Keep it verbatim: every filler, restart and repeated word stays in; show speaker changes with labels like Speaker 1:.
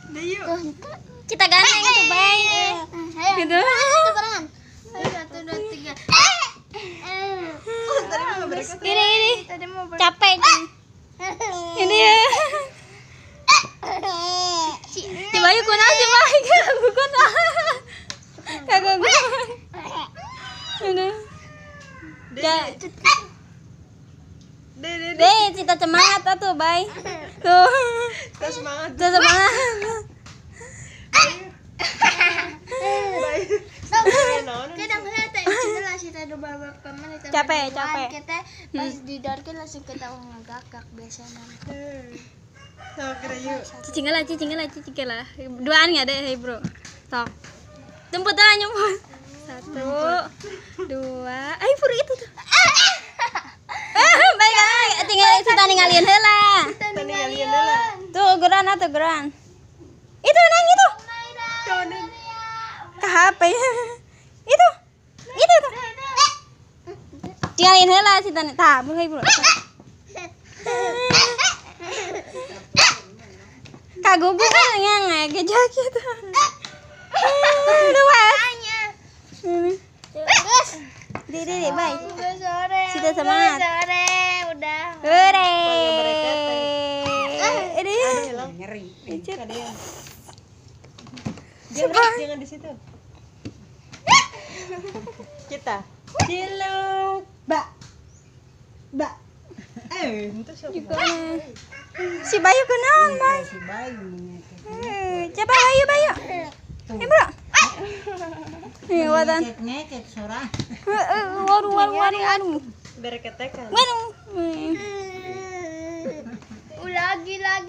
Speaker 1: Udah yuk.
Speaker 2: Kita gandeng tuh, Bay. Gitu.
Speaker 3: Ayo, satu, dua, tiga.
Speaker 1: Oh, tadi mau berangkat.
Speaker 2: Gini gini.
Speaker 3: Tadi mau ber-
Speaker 2: Capek kan. Ini ya. Si Bayu kuna si Bayu kagak kuna. Kagak gua. Ini. Ja-
Speaker 1: Deh, deh, deh.
Speaker 2: Deh, cita semangat atuh, Bay. Tuh.
Speaker 1: Kita semangat.
Speaker 2: Cita semangat.
Speaker 1: Baik.
Speaker 3: Kita ngeliat ya, kita lah kita ada beberapa teman kita
Speaker 2: Capek,
Speaker 3: berduaan,
Speaker 2: capek.
Speaker 3: kita pas didorkin langsung kita ngegakak biasanya.
Speaker 1: Sama kira yuk.
Speaker 2: Cicing lah, cicing lah, cicing lah. Duaan nggak deh, hey bro. Tok. Jemput lah, jemput. Satu, dua. Ayo pur itu tuh. Ah, baik baik. Tinggal kita ninggalin heula.
Speaker 1: Kita ninggalin dulu.
Speaker 2: Tuh geran atau geran. Itu nang itu.
Speaker 1: Tonin.
Speaker 2: Ke H P. Itu. Itu tuh. Tinggalin heula si tani. Tah, bro, bro. Kagugu kan yang ngejak gitu. Luas. Ini.
Speaker 3: Terus,
Speaker 2: Di di di, bye.
Speaker 3: udah sore.
Speaker 2: Sudah semangat.
Speaker 3: Udah sore, udah.
Speaker 2: Hore.
Speaker 1: Ada
Speaker 2: Ini.
Speaker 1: hilang.
Speaker 4: Ngeri.
Speaker 1: Ada yang.
Speaker 2: Coba.
Speaker 1: Jangan, jangan di situ. Kita. Ciluk. Ba. Ba. Eh, itu siapa?
Speaker 2: Juga. Si Bayu kenaon, Bay.
Speaker 4: Si Bayu ngekek.
Speaker 2: Eh, coba Bayu, Bayu. Eh, bro. Eh, watan.
Speaker 4: Ngekek ngekek sorang.
Speaker 2: Eh, eh, Waduh, waduh, waduh, waduh.
Speaker 1: Berketekan.
Speaker 2: Waduh. Eh.
Speaker 3: Lagi lagi.